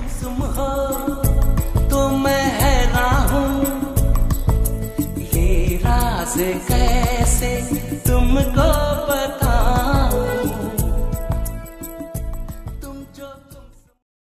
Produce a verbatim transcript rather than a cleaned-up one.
तुम हो तो मैं हैरान हूँ, ये राज कैसे तुमको